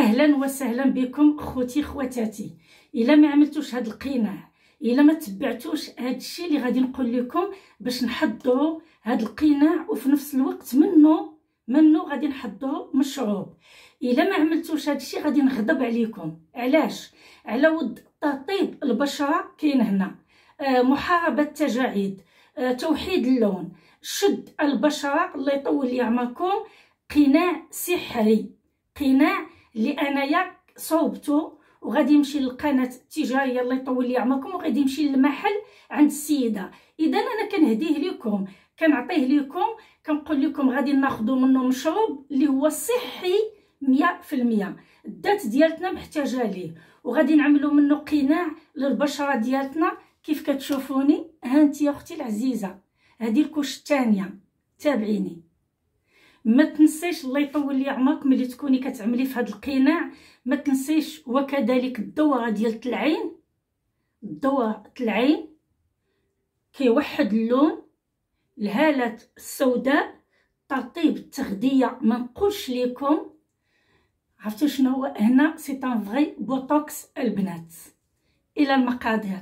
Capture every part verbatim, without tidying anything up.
اهلا وسهلا بكم خوتي خواتاتي. الا ما عملتوش هذا القناع، الا ما تبعتوش هذا الشيء اللي غادي نقول لكم باش نحضروا هذا القناع، وفي نفس الوقت منه منه غادي نحضروا مشروب. الا ما عملتوش هذا الشيء غادي نغضب عليكم. علاش؟ على ود ترطيب البشره كاين هنا، آه محاربه التجاعيد، آه توحيد اللون، شد البشره. الله يطول لي عمركم. قناع سحري، قناع اللي انايا صوبته وغادي يمشي للقناه التجاريه الله يطول لي عمركم، وغادي يمشي للمحل عند السيده. اذا انا كنهديه لكم، كنعطيه لكم، كنقول لكم غادي ناخذوا منه مشروب اللي هو صحي مية في المية. الذات ديالتنا محتاجه ليه، وغادي نعملوا منه قناع للبشره ديالتنا كيف كتشوفوني. ها انت يا اختي العزيزه، هذه الكوش الثانيه، تابعيني. ما تنسيش الله يطول لي عمرك ملي تكوني كتعملي في هذا القناع، ما تنسيش وكذلك الدوره ديال العين. الدوره العين كيوحد اللون، الهالات السوداء، ترطيب التغذيه. ما نقولش لكم عرفتوا شنو هو هنا، سي ان فري بوتوكس البنات. الى المقادير،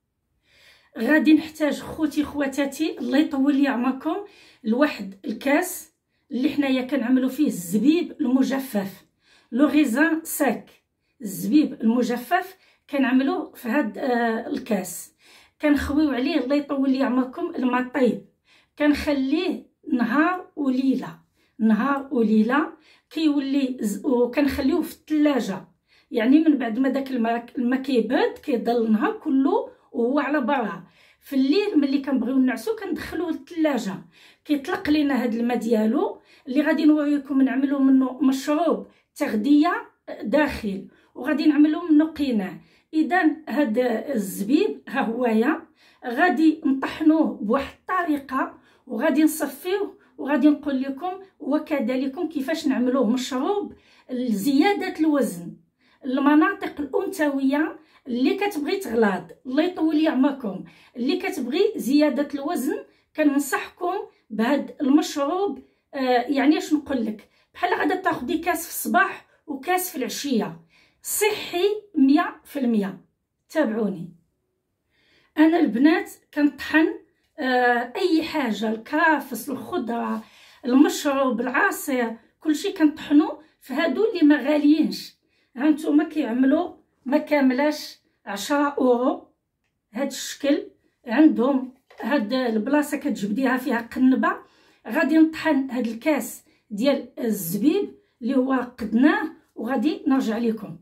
غادي نحتاج خوتي خواتاتي الله يطول لي عمركم لواحد الكاس اللي حنايا كنعملوا فيه الزبيب المجفف، لو غيزان ساك. الزبيب المجفف كنعملوه في هاد آه الكاس، كنخويو عليه الله يطول لي عمركم الماء طيب، كنخليه نهار وليله، نهار وليله كيولي، وكنخليوه في الثلاجه. يعني من بعد ما داك الماء الماء كيبرد كيضل النهار كله وهو على برا. في الليل ملي كنبغيو نعسو كندخلوه للثلاجه، كيطلق لينا هاد الماء ديالو اللي غادي نوريكم نعملوا منه مشروب تغذيه داخل، وغادي نعملوا منه قناع. اذا هاد الزبيب ها هويا، غادي نطحنوه بواحد الطريقه وغادي نصفيوه، وغادي نقول لكم وكذلك كيفاش نعملوه مشروب لزياده الوزن. المناطق الانثويه اللي كتبغي تغلاض الله يطول لي عمركم، اللي كتبغي زياده الوزن، كننصحكم بهذا المشروب. آه يعني اش نقول لك، بحال غادا تاخدي كاس في الصباح وكاس في العشيه، صحي مية في المية. تابعوني. انا البنات كنطحن آه اي حاجه، الكرافس، الخضره، المشروب، العصير، كلشي كنطحنو في هادو اللي ما غاليينش. ها نتوما كيعملوا ما كاملاش عشرة اورو. هاد الشكل عندهم، هاد البلاصه كتجبديها فيها قنبه. غادي نطحن هاد الكاس ديال الزبيب اللي هو قدناه، وغادي نرجع لكم.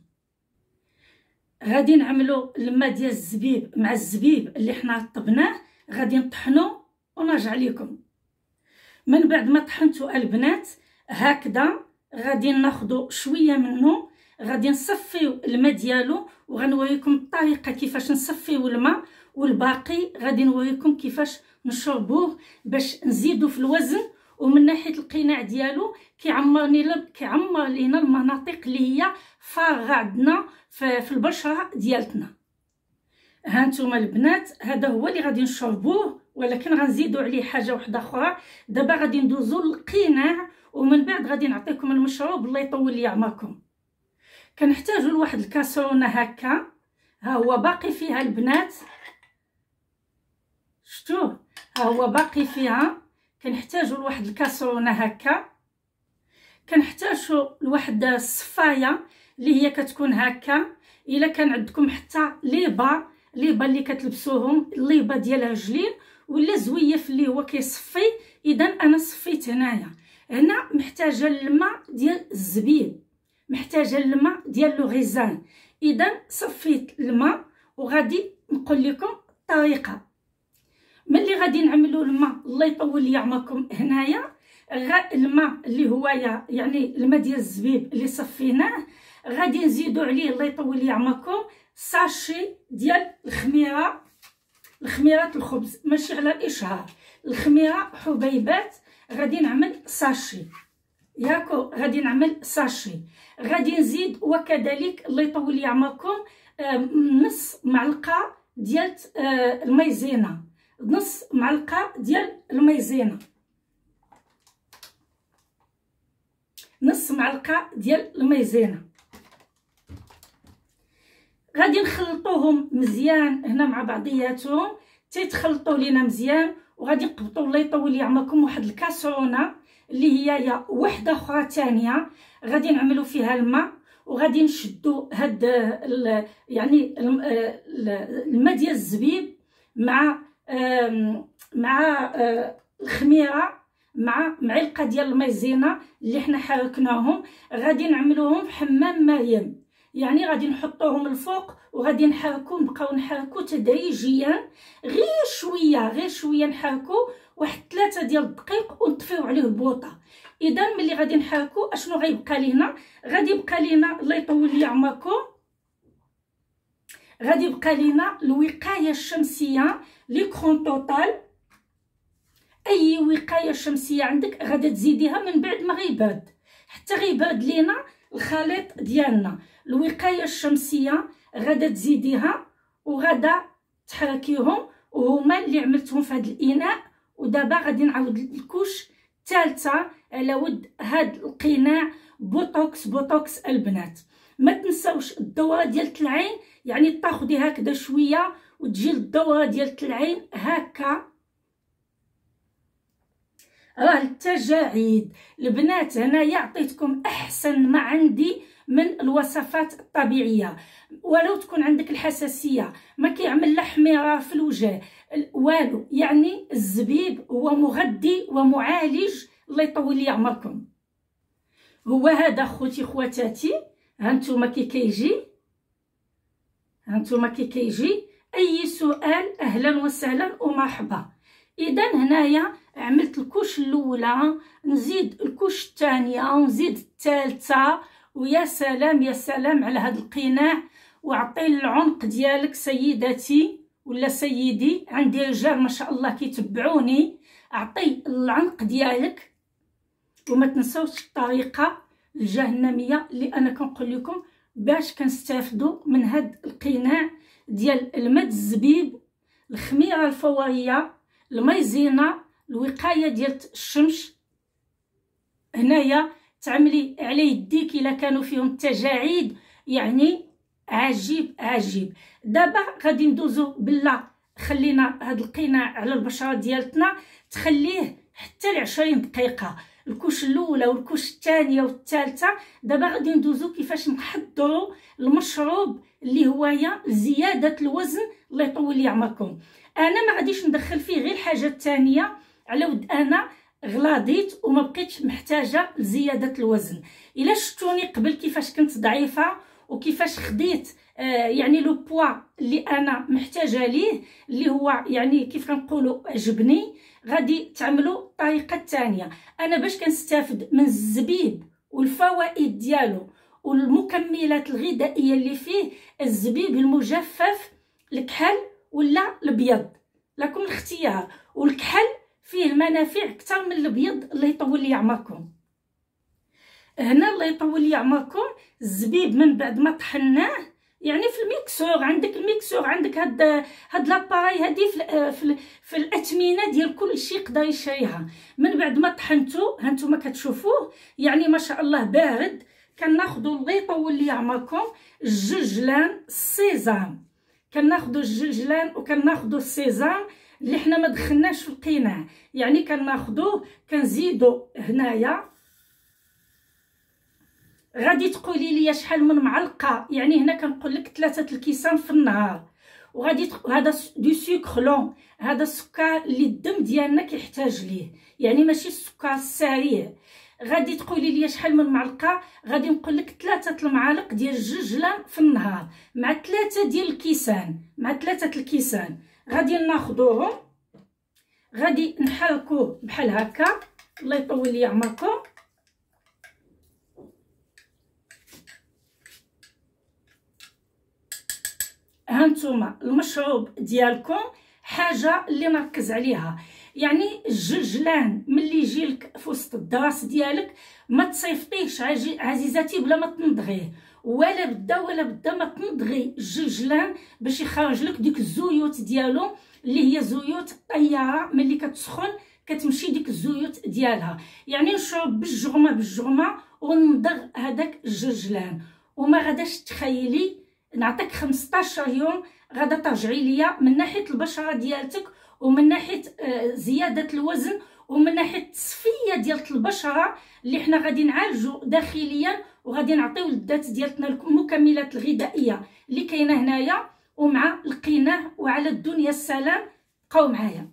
غادي نعملوا الماء ديال الزبيب مع الزبيب اللي حنا طبناه، غادي نطحنو ونرجع لكم. من بعد ما طحنتو البنات هكذا، غادي ناخذوا شويه منه، غادي نصفيو الماء ديالو، وغنوريكم الطريقه كيفاش نصفيو الماء، والباقي غادي نوريكم كيفاش نشربوه باش نزيدو في الوزن. ومن ناحيه القناع ديالو كيعمرني كيعمر لينا المناطق اللي هي فارغه عندنا في البشره ديالتنا. ها نتوما البنات، هذا هو اللي غادي نشربوه، ولكن غنزيدوا عليه حاجه واحده اخرى. دابا غادي ندوزو للقناع، ومن بعد غادي نعطيكم المشروب الله يطول لي عمركم. كنحتاجوا لواحد الكاسرونه هكا، ها هو باقي فيها البنات، شفتوه؟ ها هو باقي فيها. كنحتاجوا لواحد الكاسرونه هكا، كنحتاجوا لواحد الصفايه اللي هي كتكون هكا. الا كان عندكم حتى ليبا، ليبا اللي كتلبسوهم، الليبا ديال الرجلين، ولا زويف اللي هو كيصفي. اذا انا صفيت هنايا. هنا محتاجه الماء ديال الزبيب، محتاجه الماء ديال لو غيزان. اذا صفيت الماء، وغادي نقول لكم الطريقه. ملي غادي نعملوا الماء الله يطول لي عمركم، هنايا الماء اللي هو يعني الماء ديال الزبيب اللي صفيناه، غادي نزيدو عليه الله يطول لي عمركم ساشي ديال الخميره، الخميره الخبز، ماشي على الاشهار، الخميره حبيبات. غادي نعمل ساشي ياكو، غادي نعمل ساشي. غادي نزيد وكذلك الله يطول لي عمركم نص معلقه ديال المايزينا، نص معلقه ديال المايزينا، نص معلقه ديال المايزينا. غادي نخلطوهم مزيان هنا مع بعضياتهم تيتخلطوا لينا مزيان. وغادي نقبطوا الله يطول يعمركم واحد الكاسرونه اللي هي هي وحده اخرى ثانيه، غادي نعملوا فيها الماء وغادي نشدوا هاد ال يعني الماء ديال الزبيب مع مع الخميره مع معلقه ديال المايزينا اللي حنا حركناهم، غادي نعملوهم في حمام مريم. يعني غادي نحطوهم الفوق وغادي نحركو، نبقاو نحركو تدريجيا غير شويه غير شويه نحركو واحد ثلاثه ديال الدقائق ونطفيو عليه البوطه. اذا ملي غادي نحركو اشنو غيبقى لينا؟ غادي يبقى لينا الله يطول لي عمركم، غادي يبقى لينا الوقايه الشمسيه ليكرون توتال. اي وقايه شمسيه عندك غادي تزيديها من بعد ما غيبرد حتى غيبرد لينا الخليط ديالنا. الوقايه الشمسيه غادا تزيديها وغادا تحركيهم، وهما اللي عملتهم في هذا الاناء. ودابا غادي نعاود الكوش الثالثه على ود هذا القناع بوتوكس. بوتوكس البنات ما تنساوش الدوره ديال العين، يعني تاخدي هكذا شويه وتجي الدوره ديال العين هكا. راه التجاعيد البنات هنايا عطيتكم احسن ما عندي من الوصفات الطبيعيه. ولو تكون عندك الحساسيه ما كيعمل لا حميره في الوجه والو، يعني الزبيب هو مغذي ومعالج الله يطول لي عمركم. هو هذا خوتي خواتاتي، هانتوما كي كيجي هانتوما كي كيجي اي سؤال اهلا وسهلا ومرحبا. اذا هنايا عملت الكوش الاولى، نزيد الكوش الثانيه ونزيد الثالثه. ويا سلام يا سلام على هذا القناع. وعطي العنق ديالك سيداتي ولا سيدي، عندي رجال ما شاء الله كيتبعوني، اعطي العنق ديالك. وما تنساوش الطريقه الجهنميه اللي انا كنقول لكم باش كنستافدوا من هذا القناع ديال الماء الزبيب، الخميره الفوريه، المايزينا، الوقايه ديال الشمس. هنايا تعملي على يديك الا كانوا فيهم التجاعيد، يعني عجيب عجيب. دابا غادي ندوزو بالله، خلينا هاد القناع على البشره ديالتنا تخليه حتى لعشرين دقيقه، الكوش الاولى والكوش الثانيه والثالثه. دابا غادي ندوزو كيفاش نحضروا المشروب اللي هو هي زياده الوزن الله يطول لي عمركم. انا ما غاديش ندخل فيه غير الحاجه الثانيه على ود انا غلاضيت وما بقيتش محتاجه لزياده الوزن. الا شفتوني قبل كيفاش كنت ضعيفه وكيفاش خديت آه يعني لو بوا اللي انا محتاجه ليه، اللي هو يعني كيف كنقولوا عجبني، غادي تعملوا الطريقه الثانيه. انا باش كنستافد من الزبيب والفوائد ديالو والمكملات الغذائيه اللي فيه، الزبيب المجفف الكحل ولا الابيض لكم الاختيار. والكحل فيه المنافع اكثر من الابيض الله يطول لي عمركم. هنا الله يطول لي عمركم الزبيب من بعد ما طحناه، يعني في الميكسور، عندك الميكسور، عندك هاد هاد لاباراي هادي في في, في الاثمنه ديال كل شيء يقدر يشريها. من بعد ما طحنتو هانتوما كتشوفوه يعني ما شاء الله بارد. كناخذوا الله يطول لي عمركم الجلجلان السيزام، كناخذوا الجلجلان وكناخذوا السيزام اللي حنا ما دخلناش في القناع، يعني كناخذوه كنزيدوا هنايا. غادي تقولي لي شحال من معلقه؟ يعني هنا كنقول لك ثلاثه الكيسان في النهار. وغادي تق... هذا دو سكر لون، هذا السكر اللي الدم ديالنا كيحتاج ليه، يعني ماشي السكر السريع. غادي تقولي لي شحال من معلقه؟ غادي نقول لك ثلاثه المعالق ديال الجلجلان في النهار مع ثلاثه ديال الكيسان، مع ثلاثه الكيسان غادي ناخذوهم، غادي نحركوه بحال هكا الله يطول لي عمركم. هانتوما المشروب ديالكم حاجه اللي نركز عليها، يعني الجلجلان ملي يجي لك في وسط الدراس ديالك ما تصيفطيهش عزيزاتي بلا ما تنضغيه، ولا بدا ولا بدا ما تنضغي الجلجلان باش يخرج لك ديك الزيوت ديالو اللي هي زيوت الطياره. ملي كتسخن كتمشي ديك الزيوت ديالها، يعني نشرب بالجغمه بالجغمه ونضغ هذاك الجلجلان. وما غاداش تخيلي نعطيك خمسطاش يوم غادا ترجعي ليا من ناحيه البشره ديالتك، ومن ناحيه زياده الوزن، ومن ناحيه التصفيه ديال البشره اللي حنا غادي نعالجوا داخليا، وغادي نعطيو للذات ديالتنا المكملات الغذائيه اللي كاينه هنايا ومع القناع. وعلى الدنيا السلام، بقاو معايا.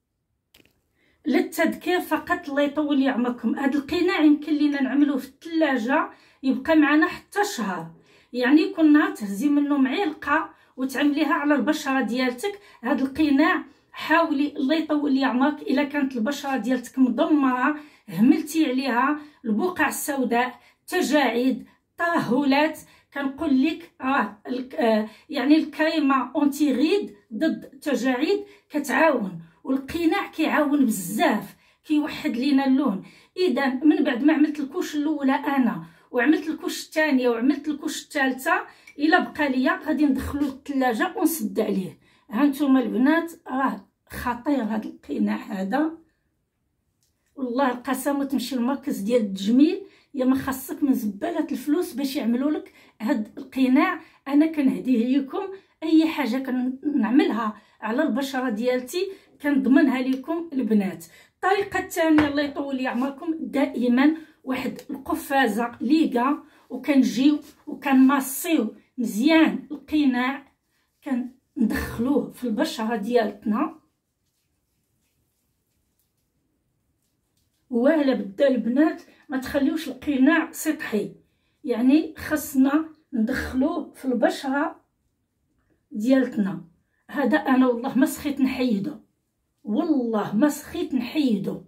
للتذكير فقط، الله يطول لي عمركم، هذا القناع يمكن لينا نعملوه في الثلاجه يبقى معنا حتى شهر. يعني كل نهار تهزي منه معلقه وتعمليها على البشره ديالتك. هذا القناع حاولي الله يطول لي عمرك، الا كانت البشره ديالتك مدمره هملتي عليها البقع السوداء، تجاعيد، ترهلات، كنقول لك راه آه يعني الكريمه اونتي غيد ضد التجاعيد كتعاون، والقناع كيعاون بزاف، كيوحد لينا اللون. اذا من بعد ما عملت الكوش الاولى انا وعملت الكوش الثانيه وعملت الكوش الثالثه، الا بقى ليا غادي ندخلو للثلاجه ونسد عليه. ها نتوما البنات، راه خطير هذا القناع هذا، والله القسم تمشي للمركز ديال التجميل يا ما خاصك من زباله الفلوس باش يعملوا لك هذا القناع. انا كنهديه لكم، اي حاجه كنعملها على البشره ديالتي كنضمنها لكم البنات. الطريقه الثانيه الله يطول لي عمركم، دائما واحد القفازه ليكا وكنجيو وكنماصيو مزيان القناع، كندخلوه في البشره ديالتنا. ولا بدا البنات ما تخليوش القناع سطحي، يعني خصنا ندخلوه في البشره ديالتنا. هذا انا والله ما سخيت نحيدو، والله ما سخيت نحيدو،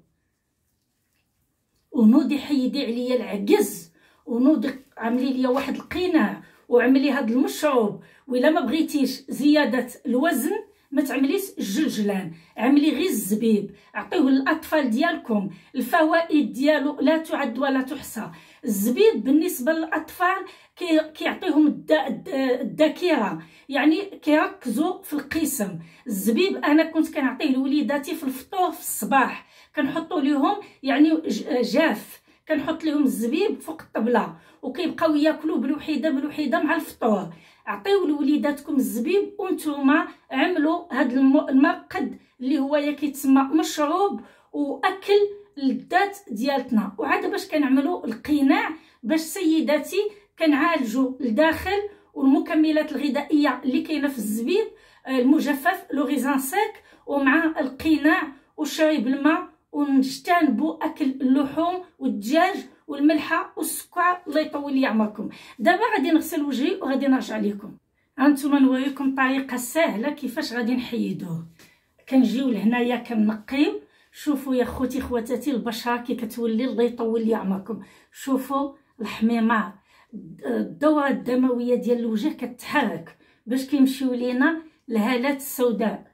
ونوضي حيدي عليا العجز، ونوضي عملي ليا واحد القناع وعملي هذا المشروب. وإلا ما بغيتيش زياده الوزن ما تعمليش الجلجلان، عملي غير الزبيب، عطيوه للاطفال ديالكم، الفوائد ديالو لا تعد ولا تحصى. الزبيب بالنسبه للاطفال كيعطيهم الذاكره، يعني كيركزوا في القسم. الزبيب انا كنت كنعطيه لوليداتي في الفطور في الصباح، كنحطوا لهم يعني جاف، كنحط لهم الزبيب فوق الطبله وكيبقاو ياكلوا بالوحيده بالوحيده مع الفطور. عطيو لوليداتكم الزبيب، وانتوما عملوا هذا المرقد اللي هو كيتسمى مشروب واكل للذات ديالتنا. وعاد باش كنعملوا القناع باش سيداتي كنعالجوا الداخل، والمكملات الغذائيه اللي كاينه في الزبيب المجفف لو غيزان سيك، ومع القناع وشرب الماء، ونجتنبوا اكل اللحوم والدجاج والملحه والسكر. الله يطول لي عمركم. دابا غادي نغسل وجهي وغادي نرجع لكم. هانتوما نوريكم طريقه سهله كيفاش غادي نحيدوه. كنجيو لهنايا كنقيو، شوفوا يا خوتي خواتاتي البشره كي كتولي الله يطول لي عمركم. شوفوا الحميمه، الدوره الدمويه ديال الوجه كتحرك باش كيمشيو لينا الهالات السوداء،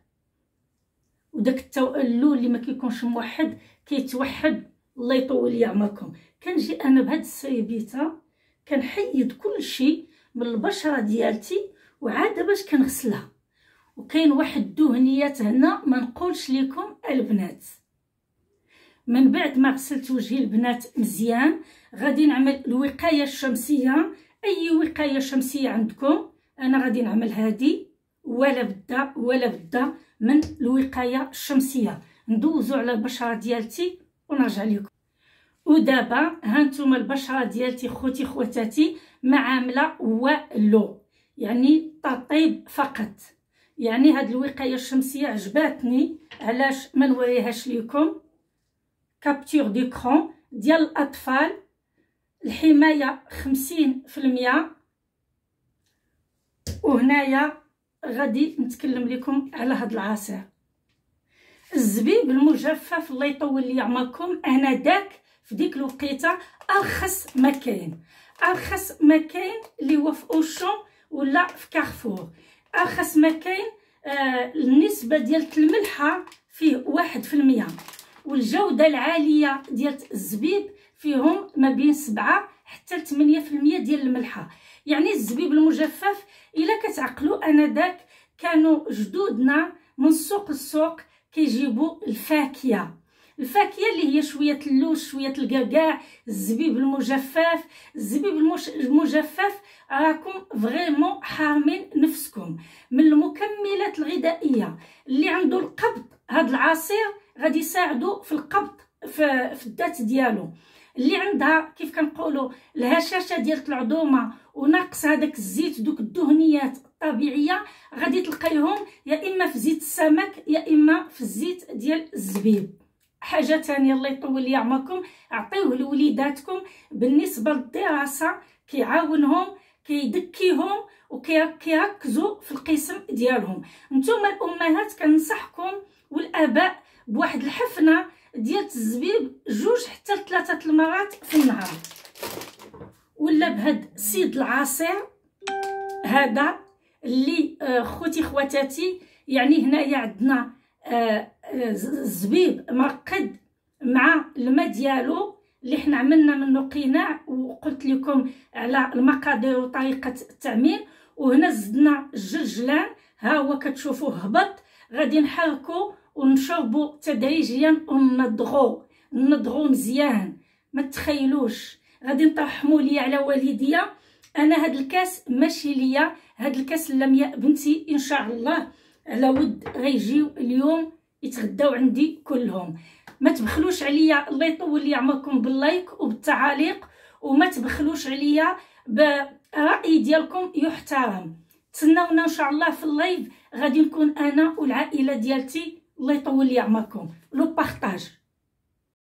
وداك اللون اللي ما كيكونش موحد كيتوحد. الله يطول لي عمركم. كنجي انا بهاد السيبيته كنحيد كل شيء من البشره ديالتي، وعاد باش كنغسلها. وكاين واحد الدهنيات هنا ما نقولش لكم البنات. من بعد ما غسلت وجهي البنات مزيان، غادي نعمل الوقايه الشمسيه. اي وقايه شمسيه عندكم، انا غادي نعمل هذه، ولا بدا ولا بدا من الوقايه الشمسيه. ندوزو على البشره ديالتي ونرجع لكم. ودابا هانتوما البشره ديالتي خوتي خواتاتي ما عامله والو، يعني تطيب فقط. يعني هاد الوقايه الشمسيه عجباتني، علاش ما نوريهاش لكم؟ كابتور ديكرون ديال الاطفال، الحمايه خمسين في المية. وهنايا غادي نتكلم لكم على هاد العصير الزبيب المجفف. الله يطول لي عمركم، انا داك في ديك الوقيته ارخص ما كاين، ارخص ما كاين اللي هو في اوشون ولا في كارفور. ارخص ما كاين. آه النسبه ديال الملحه فيه واحد في المية، والجوده العاليه ديال الزبيب فيهم ما بين سبعة حتى ثمانية في المية ديال الملحه. يعني الزبيب المجفف الا كتعقلوا انا داك كانوا جدودنا من سوق السوق كيجيبوا الفاكهه، الفاكهه اللي هي شويه اللوز، شويه القرقاع، الزبيب المجفف. الزبيب المش... المجفف راكم فريمون حارمين نفسكم من المكملات الغذائيه. اللي عنده القبض هاد العصير غادي يساعدو في القبض في, في الذات ديالو. اللي عندها كيف كنقولوا الهشاشه ديال العظومه وناقص هذاك الزيت دوك الدهنيات الطبيعيه، غادي تلقايهم يا اما في زيت السمك يا اما في الزيت ديال الزبيب. حاجه ثانيه الله يطول لي عمركم، عطيوه لوليداتكم بالنسبه للدراسه، كيعاونهم كيدكيهم وكيركزوا في القسم ديالهم. نتوما الامهات كنصحكم والاباء بواحد الحفنه ديال الزبيب جوج حتى ثلاثه المرات في النهار، ولا بهاد سيد العصير هذا اللي آه خوتي خواتاتي. يعني هنايا عندنا آه الزبيب مرقد مع الماء ديالو اللي حنا عملنا منه قناع وقلت لكم على المقادير وطريقه التعميل. وهنا زدنا الجلجلان، ها هو كتشوفوه هبط. غادي نحركو ونشربو تدريجيا ونضغو نضغو مزيان. ما تخيلوش غادي نطرحمو ليا على والديا. انا هاد الكاس ماشي ليا، هاد الكاس لمياء بنتي ان شاء الله على ود غيجيو اليوم يتغداو عندي كلهم. ما تبخلوش عليا، الله يطول لي عمركم باللايك وبالتعاليق، وما تبخلوش عليا برأي ديالكم يحترم. تسناونا ان شاء الله في اللايف، غادي نكون انا والعائله ديالتي. الله يطول لي عمركم. لو بارطاج.